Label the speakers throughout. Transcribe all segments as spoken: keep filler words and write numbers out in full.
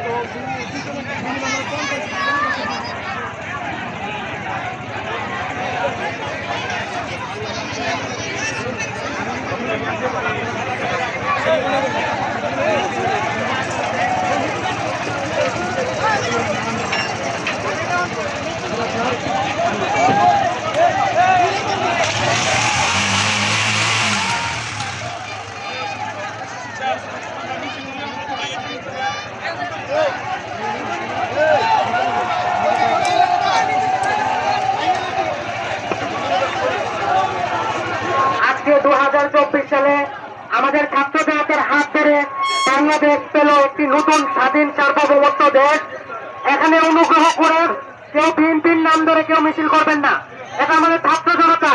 Speaker 1: দু হাজার চব্বিশ সালে আমাদের ছাত্র জনতার হাত ধরে বাংলাদেশ পেল একটি নতুন স্বাধীন সার্বভৌমত্ব দেশ। এখানে অনুগ্রহ করে কেউ বিএনপির নাম ধরে কেউ মিছিল করবেন না, এটা আমাদের ছাত্র জনতা।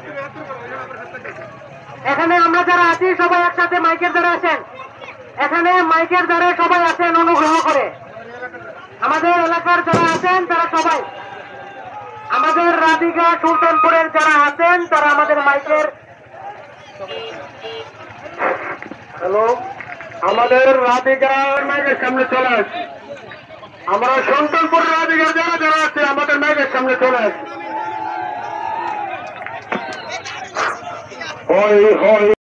Speaker 1: এখানে আমরা যারা আছি সবাই একসাথে মাইকের দ্বারা আসেন, এখানে মাইকের দ্বারা সবাই আসেন অনুগ্রহ করে। আমাদের এলাকার যারা আছেন তারা সবাই, আমাদের রাধিকা সুলতানপুরের যারা আছেন তারা আমাদের মাইকের হ্যালো আমাদের রাধিকার মাইকের সামনে চলে আসি। আমরা সুলতানপুর রাধিকার যারা যারা আছে আমাদের মাইকের সামনে চলে আসি। হয় হয়